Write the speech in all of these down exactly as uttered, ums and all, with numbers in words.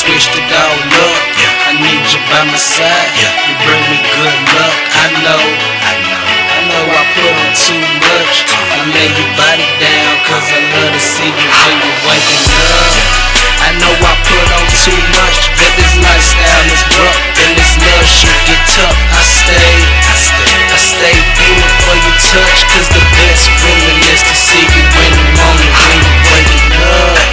switched it all up. I need you by my side. You bring me good luck. I know, I know, I know I put on too much. I lay your body down, cause I love to see you when you're waking up. I know I put on too much, but this lifestyle is rough, and this love shit get tough. I stay, I stay, I stay feeling for your touch, cause the best feeling is to see you in the morning when you're waking up.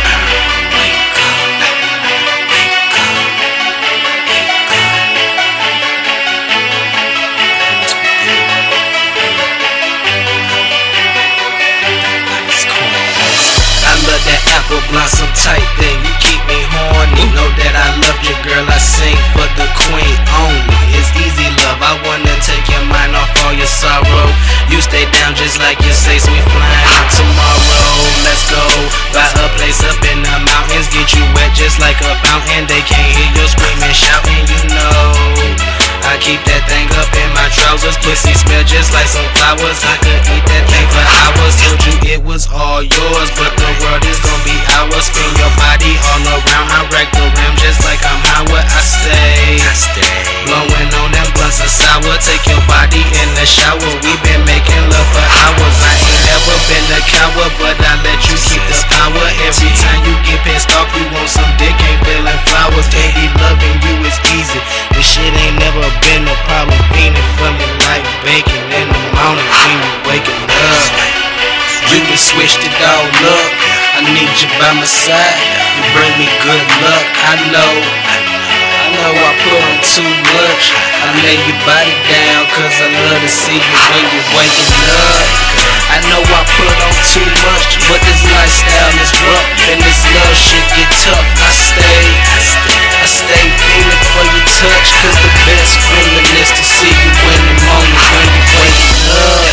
That apple blossom tight thing, you keep me horny. Know that I love you, girl, I sing for the queen only. It's easy love, I wanna take your mind off all your sorrow. You stay down just like you say, so we flying out tomorrow. Let's go, buy a place up in the mountains, get you wet just like a fountain. They can't hear you screaming, shouting, you know I keep that thing up in my trousers. Pussy smell just like some flowers. I could eat that thing for hours. Told you it was all yours, but the world is gonna be ours. Spin your body all around. I rack the rim just like I'm Howard. I stay, I stay blowing on them blunts of sour. Take your body in the shower. We been making love for hours. I ain't never been a coward, but I let you keep the power. Every time you get pissed off, you want some dick, ain't feeling flowers. Baby, loving you is easy. This shit ain't never been a problem. Feeling for me like bacon in the morning when you waking up. You done switched it all up. I need you by my side. You bring me good luck. I know, I know I put on too much. I lay your body down, cause I love to see you when you're waking up. I know I put on too much, but this lifestyle is rough, and this love shit get tough. I stay, I stay feeling for your touch, cause the best feeling is to see you in the morning when you're waking up.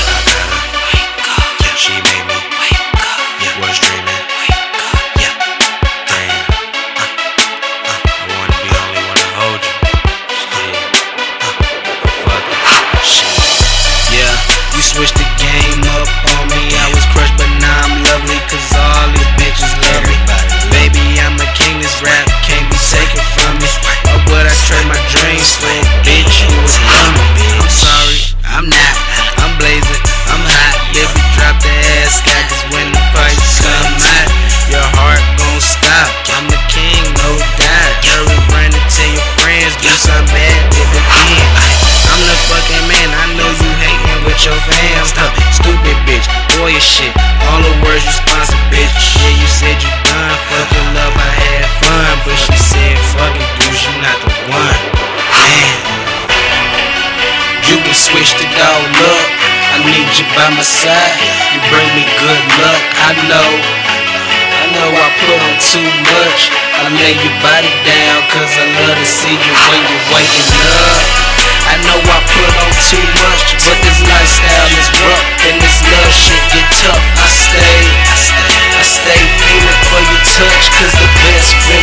She made me wake up. Yeah, was dreaming. Wake up. Yeah. Damn. Uh, uh, I wanna be the only one to hold you. Shit. Uh, fuck it. Shit. Yeah, you switched the game up on me. I was crushed, but now I'm lovely, cause all these bitches love me. Baby, I'm a king. This rap can't be taken from me. Why would I trade my dreams for a bitch who was dumb? I'm sorry, I'm not. I'm blazing. I'm hot, baby, drop the ass, got this when the fights come out. Your heart gon' stop, I'm the king, no doubt. Hurry, run and tell your friends, do something bad, live again. I'm the fucking man, I know you hating with your fam. Huh, stupid bitch, boy your shit, all the words you sponsor, bitch. Yeah, you said you done, fuck your love, I had fun. But she said, fuck it, dude, she not the one. Damn, you done switched it all up. I need you by my side. You bring me good luck. I know, I know I put on too much. I lay your body down, cause I love to see you when you're waking up. I know I put on too much, but this lifestyle is rough, and this love shit get tough. I stay, I stay, I stay feeling for your touch, cause the best feeling